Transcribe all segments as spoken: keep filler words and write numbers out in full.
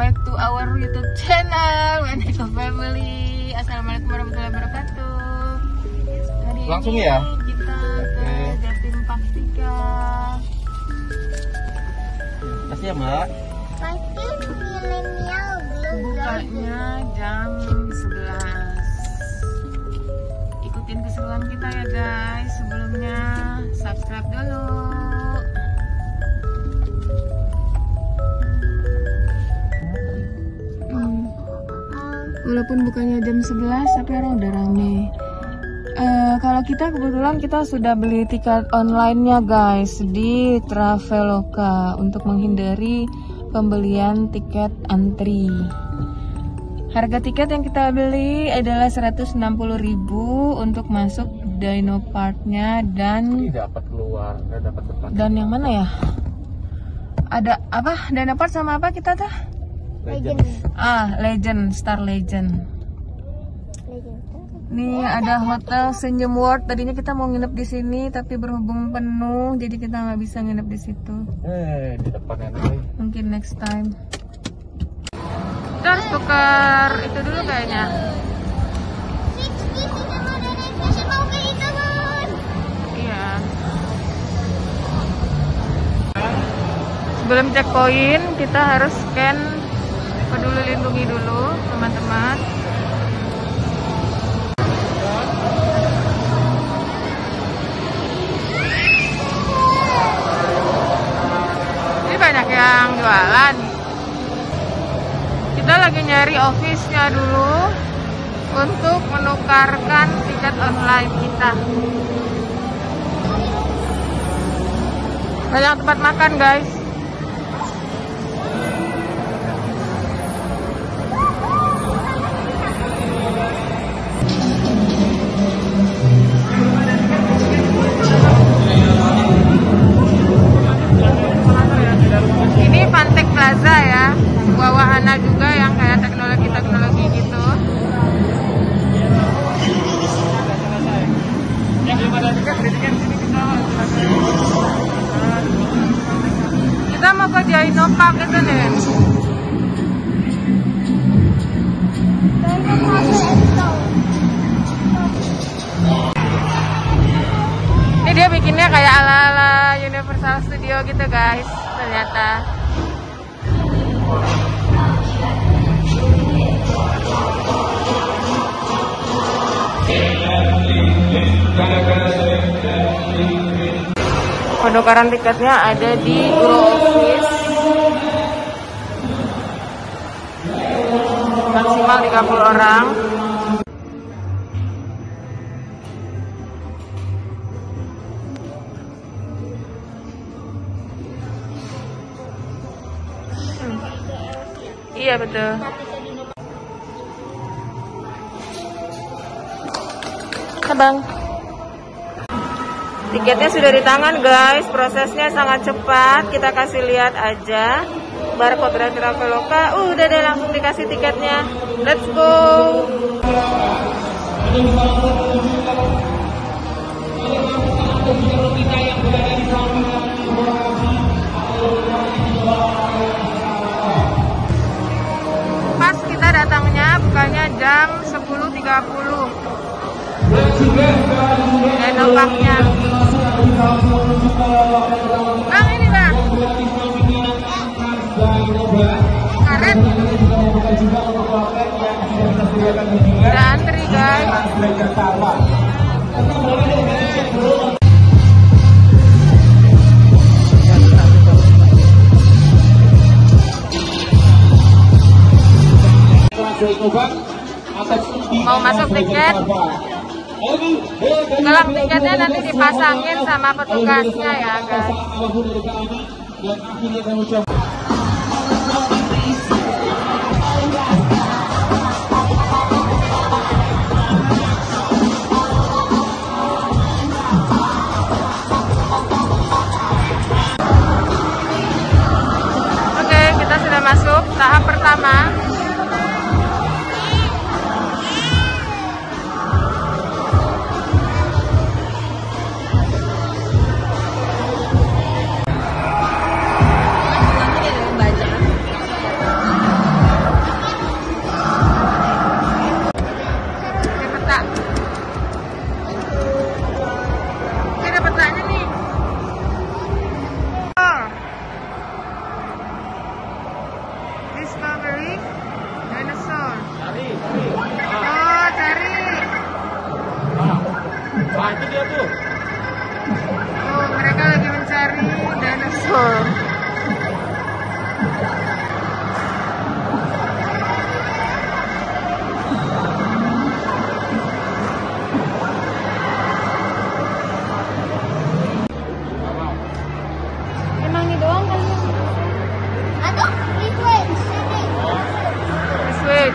back to our YouTube channel Weneko Family. Assalamualaikum warahmatullahi wabarakatuh. Hari Langsung ini ya? kita ke Jatim Park tiga. Kasih ya Mbak. Pasti milenial belum Bukanya jam sebelas. Ikutin keseruan kita ya guys. Sebelumnya subscribe dulu. Walaupun bukannya jam sebelas tapi orang udah rame. Uh, kalau kita kebetulan kita sudah beli tiket online-nya guys di Traveloka untuk menghindari pembelian tiket antri. Harga tiket yang kita beli adalah seratus enam puluh ribu untuk masuk Dino Park-nya dan Ini dapat keluar, dapat tempat. Dan yang mana ya? Ada apa? Dino Park sama apa kita tuh? Legend. Ah, Legend, Star Legend. Nih ada hotel Senyum World. Tadinya kita mau nginep di sini, tapi berhubung penuh, jadi kita nggak bisa nginep di situ. Eh, di depannya nih. Mungkin next time. Kita harus tukar itu dulu kayaknya. Iya. Sebelum checkpoint, kita harus scan Peduli Lindungi dulu, teman-teman. Ini banyak yang jualan. Kita lagi nyari office-nya dulu untuk menukarkan tiket online kita. Banyak tempat makan, guys. Ini Pantek Plaza ya, sebuah wahana juga yang kayak teknologi-teknologi gitu. Kita mau ke Dino Park itu nih. Ini dia bikinnya kayak ala-ala Universal Studio gitu guys, ternyata. Penukaran tiketnya ada di Guru Office. Maksimal tiga puluh orang. Hmm. Iya betul. Bang, tiketnya sudah di tangan guys, prosesnya sangat cepat. Kita kasih lihat aja barcode dari Traveloka. Uh, udah deh, langsung dikasih tiketnya. Let's go. Pas kita datangnya bukannya jam sepuluh tiga puluh. Dino Park-nya. Bang, ini bang. Karet. Udah antri guys. Mau masuk tiket? Gelang tiketnya nanti dipasangin sama petugasnya ya guys. Oke, kita sudah masuk tahap pertama. Discovery Dinosaur. Cari, cari. Oh, cari. Nah, itu dia tuh. Oh, mereka lagi mencari dinosaur. Emang ini doang kali ya? Ada liquid sini. Sweet.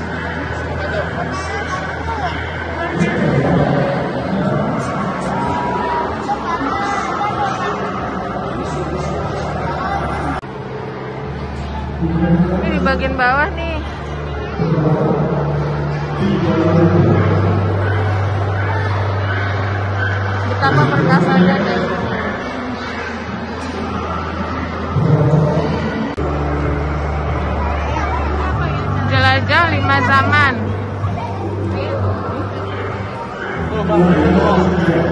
Ini di bagian bawah nih. Betapa perkasanya deh. Jelajah lima zaman. Oh, Bang. Oh.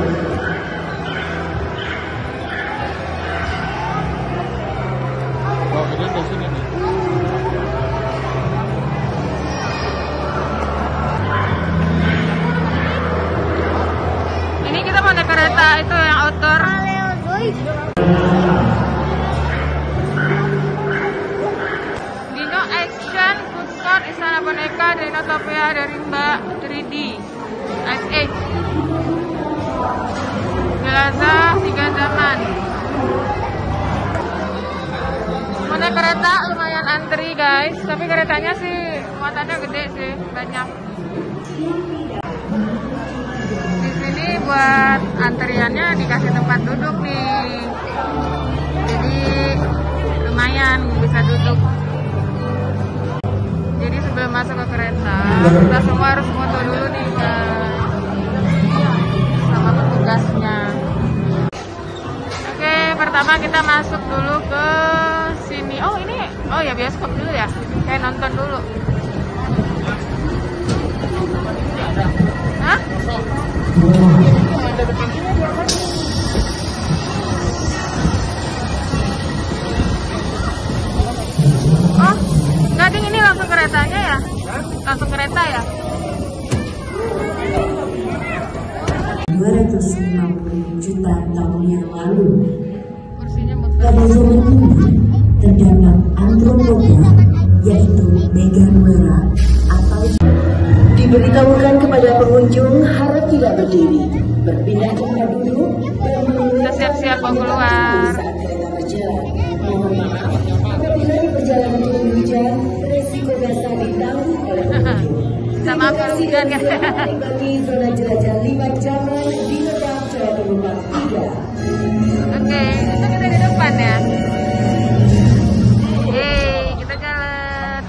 Oh, ini dari sini nih. Ini kita mau naik kereta itu yang outdoor. Dino Action Food Court Istana Boneka Dinotopia dari Mbak tiga D Ice Age. Jelajah tiga zaman. Mau naik kereta lumayan antri guys, tapi keretanya sih muatannya gede sih, banyak. Di sini buat antriannya dikasih tempat duduk nih, jadi lumayan bisa duduk. Jadi sebelum masuk ke kereta, kita semua harus foto dulu nih guys, sama petugasnya. Oke, pertama kita masuk dulu ke sini. Oh ini, oh ya bioskop dulu ya, kayak nonton dulu. Hah? Oh, nggak ding, ini langsung keretanya ya? Langsung kereta ya? dua ratus lima puluh juta tahun yang lalu, Kursinya pada zaman ini terdapat antropoda, yaitu megamuera atau diberitahukan kepada pengunjung harap tidak berdiri, berpindah tempat duduk dan Kita siap-siap mau keluar. saat kereta berjalan. Mohon maaf apabila di perjalanan turun hujan, resiko basah ditanggung oleh pengunjung. Sama apa hujan kan? Bagi zona jelajah lima zaman di Medan Jaya Penumpang tiga. Oke, itu kita di depan ya. Yeay, kita jalan.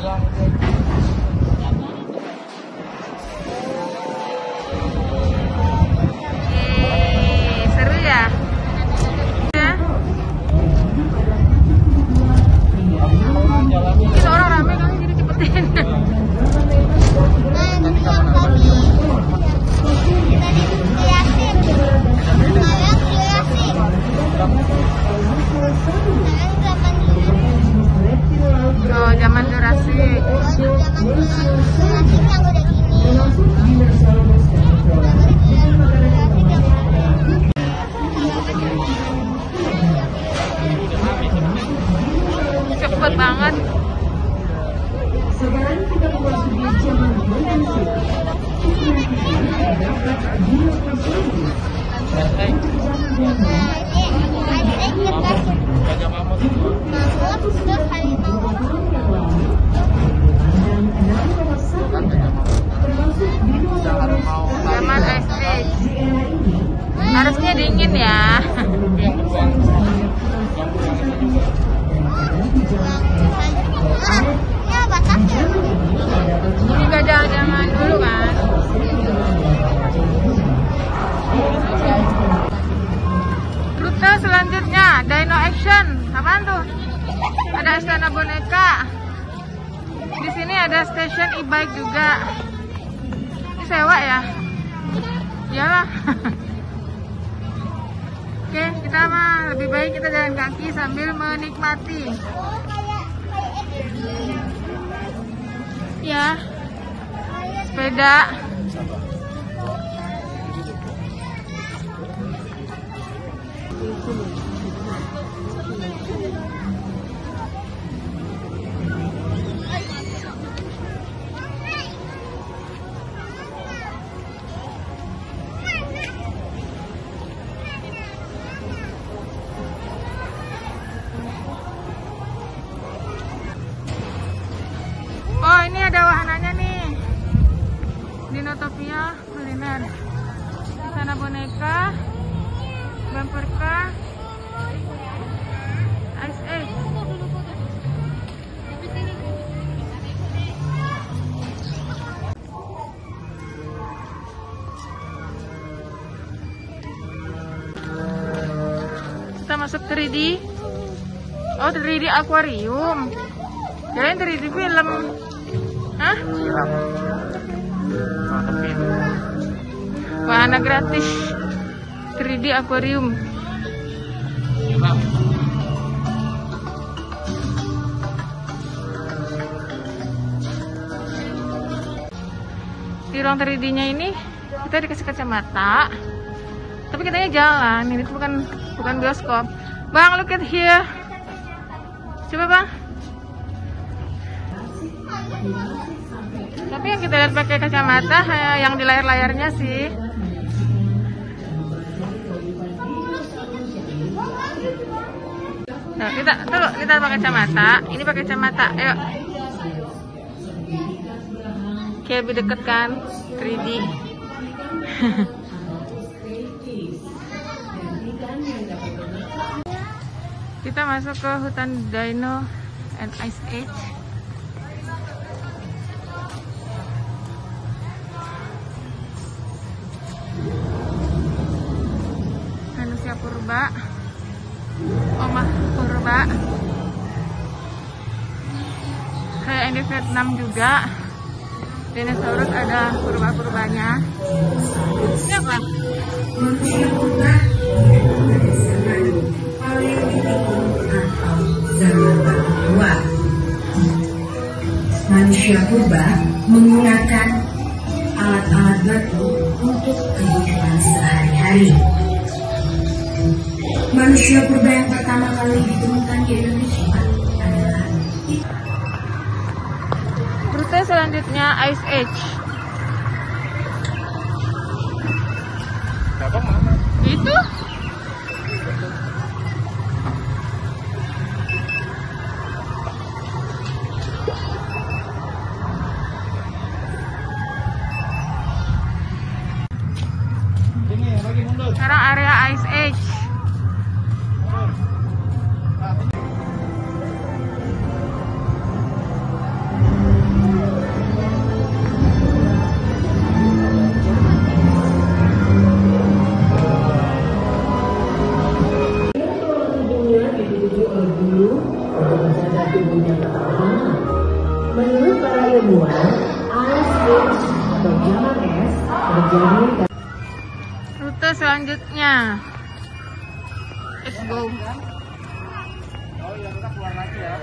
Yeay, seru ya? Ya? Ini orang rame kan, jadi cepetin. Nah, tapi yang tadi tadi Yasin. Saya Yasin. Oh, zaman Jurassic. Oh, zaman Yasin yang udah gini. Cepet banget. Sekarang kita memasuki zaman Jurassic. Dapat dilakukan. Santai. Nah, ini ada kita Gajah mamut itu. mamut terus harimau. Zaman Ice Age. Harusnya dingin ya. Itu yang beruang. Yang beruang itu juga. Ah, ya batasnya. Ini gajah zaman dulu kan. Rute selanjutnya Dino Action. Apaan tuh? Ada Istana Boneka. Di sini ada stasiun e-bike juga. Ini sewa ya? Iyalah. Oke, kita mah lebih baik kita jalan kaki sambil menikmati. Oh, kayak kayak ya. Sepeda. Oh, ini ada wahananya nih. Dinotopia kuliner. Di sana boneka, bumper car, Ice Age. Kita masuk tiga D. Oh, tiga D akuarium. Kirain tiga D film. Hah? Wahana gratis tiga D akuarium. Di ruang tiga D-nya ini kita dikasih kacamata. Tapi katanya jalan, ini tuh bukan bukan bioskop. Bang, look at here. Coba, Bang. Tapi yang kita lihat pakai kacamata yang di layar-layarnya sih. Nah, kita tuh kita pakai kacamata. Ini pakai kacamata. Ayo. Kayak lebih deket kan tiga D. Kita masuk ke hutan Dino and Ice Age. Manusia purba, omah purba, kayak yang di Vietnam juga. Dinosaurus ada purba-purbanya. Ini apa? Manusia purba pada zaman Paleolitik atau zaman batu tua. Manusia purba menggunakan alat-alat batu untuk kehidupan sehari-hari. Manusia purba yang pertama kali ditemukan di Indonesia adalah Rute selanjutnya Ice Age. Abang mana? Itu Ini lagi mundur. sekarang area Ice Age. Menurut para ilmuwan, Ice Age atau zaman es terjadi. Rute selanjutnya. Let's go. Oh iya, kita keluar lagi ya.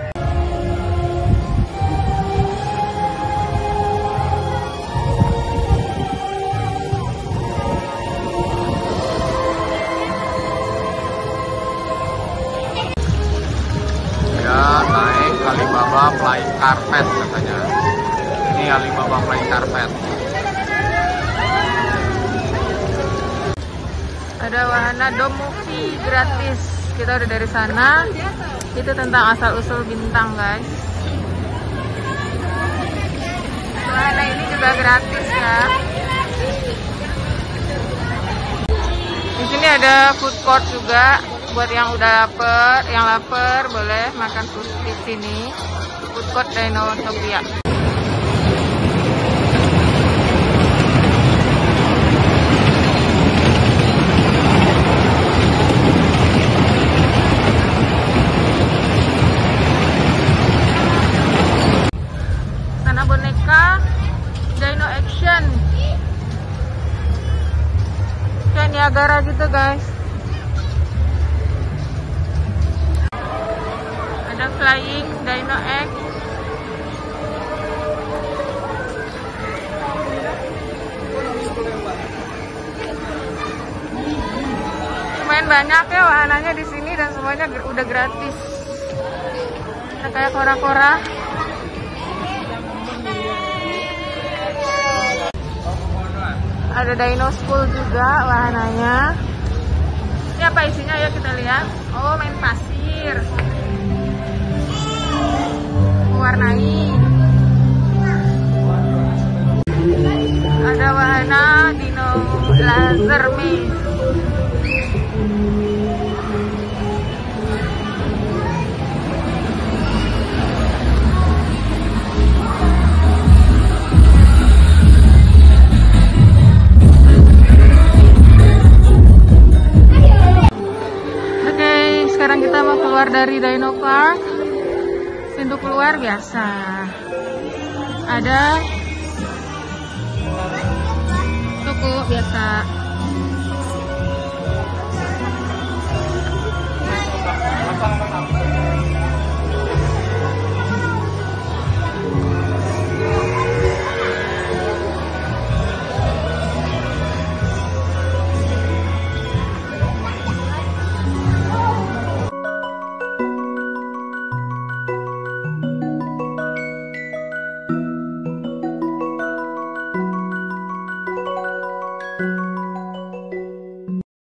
Ya, naik Alibaba Flying Carpet katanya. Ini Alibaba Flying Carpet. Ada wahana Domuki gratis. Kita udah dari sana. Itu tentang asal-usul bintang, guys. Wahana ini juga gratis ya. Di sini ada food court juga buat yang udah lapar, yang lapar boleh makan sushi di sini. Food court Dinotopia. Sana boneka Dino Action. Kayak Niagara gitu, guys. Ada Flying Dino X. lumayan banyak ya wahananya di sini dan semuanya udah gratis. Nah, kayak kora-kora. Ada Dino School juga wahananya. Ini apa isinya ya kita lihat. Oh, main pasir. Mewarnai. Ada wahana Dino Laser Maze. Oke, sekarang kita mau keluar dari Dino Park. Pintu keluar biasa. Ada toko biasa. Thank you.